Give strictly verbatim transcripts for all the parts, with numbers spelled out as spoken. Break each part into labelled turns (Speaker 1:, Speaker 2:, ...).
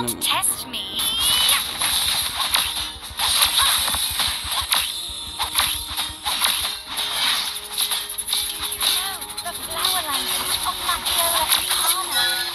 Speaker 1: Don't test me. The flower language of Macula Arcana.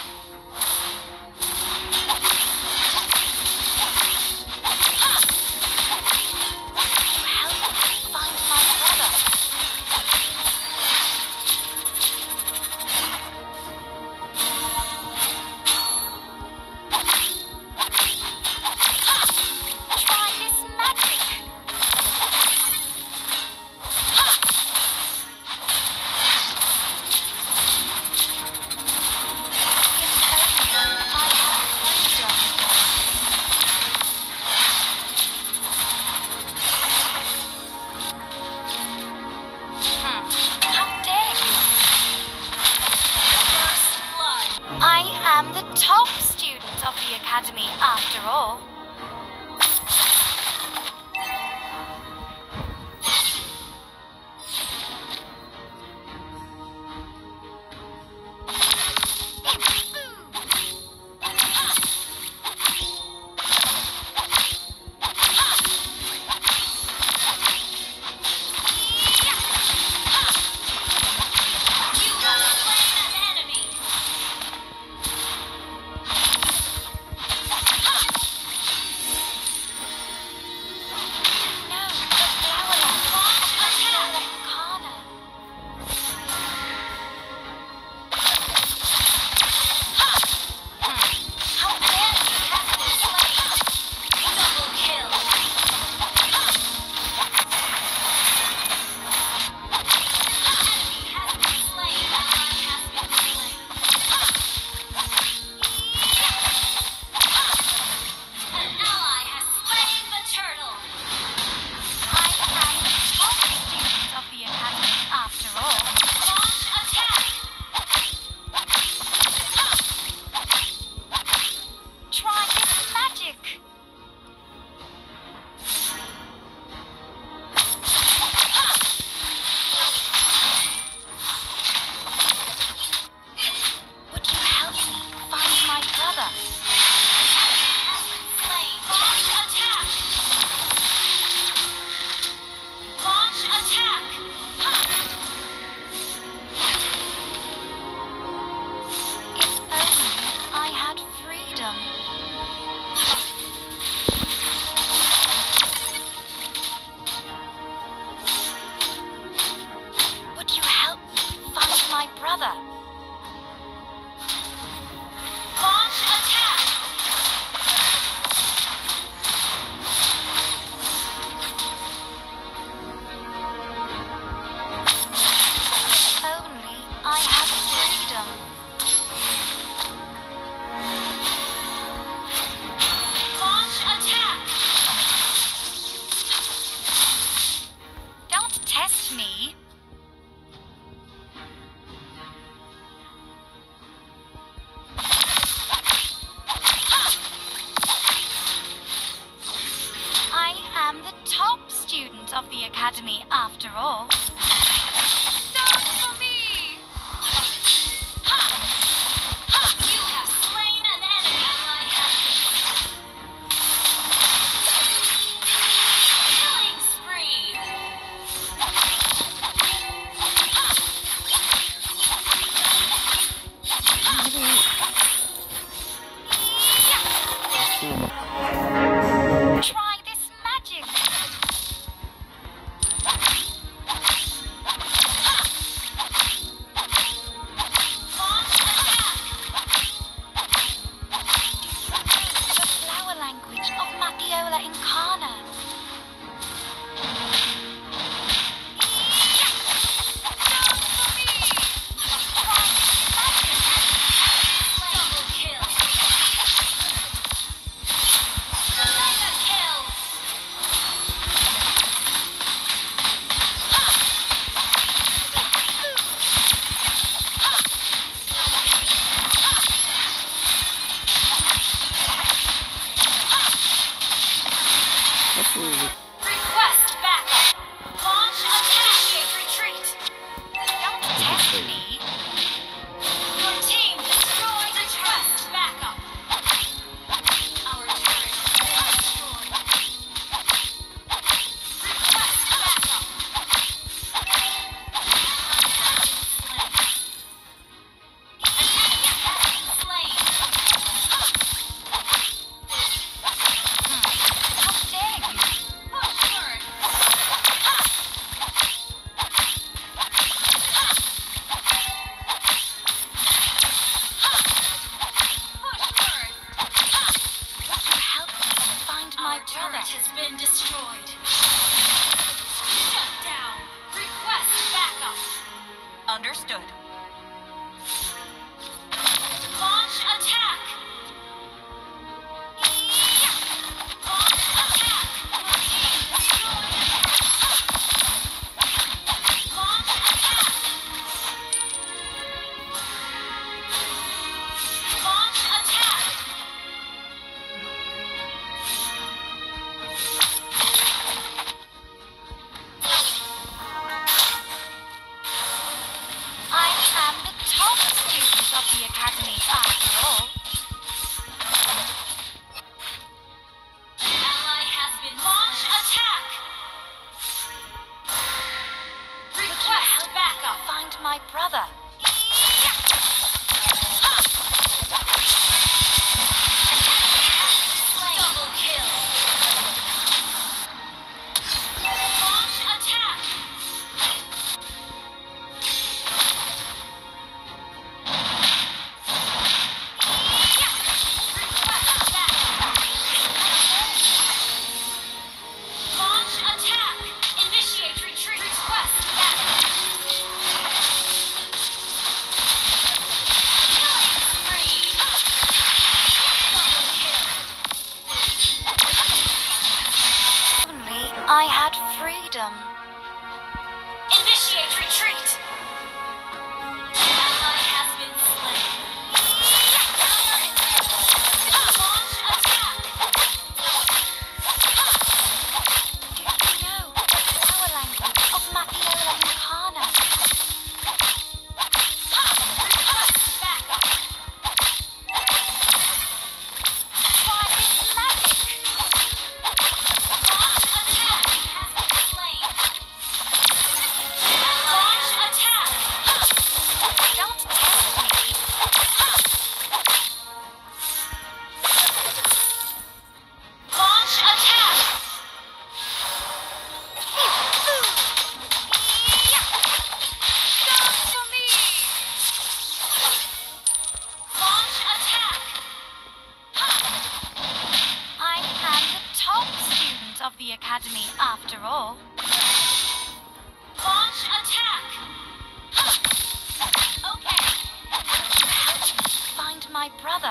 Speaker 1: Top student of the academy, after all. Launch attack! Launch attack! Launch attack! Launch attack! I am the top student of the academy after all. An ally has been launch attack! Request backup! Find my brother. Double kill! Launch attack! Request backup! Launch attack! Initiate retreat! Request backup! Killing spree! Double kill! Only I had freedom. Initiate retreat! Ally has been slain. Launch attack! Do you know the flower language of Mapiola Incarna? Request backup! Try this magic! Launch attack has been slain. Launch attack! Don't test me. Launch attack! Come to me! Launch attack! I am the top student of the academy after all. Launch attack! Okay. Help me find my brother.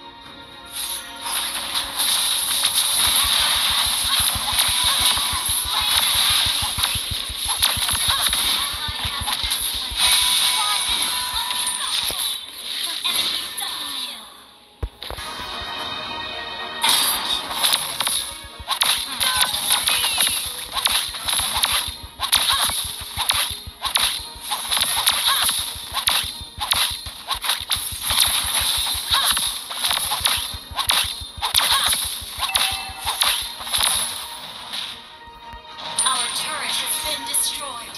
Speaker 1: Our turret has been destroyed.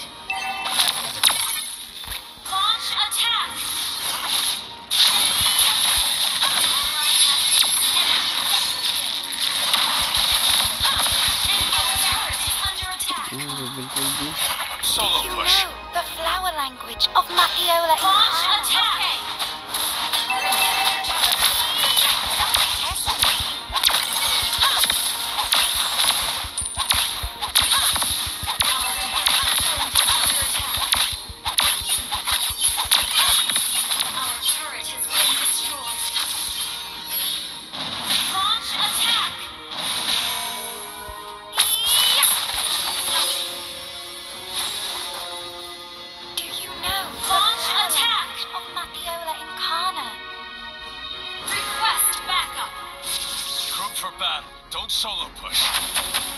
Speaker 1: Launch attack! Enemy turret is under attack.
Speaker 2: Solo
Speaker 1: You
Speaker 2: push.
Speaker 1: know the flower language of Mapiola Incarna. Launch attack! Test me. Our turret has been destroyed. Launch attack! Do you know launch attack of Mapiola Incarna? Request backup.
Speaker 2: Group for battle. Don't solo push.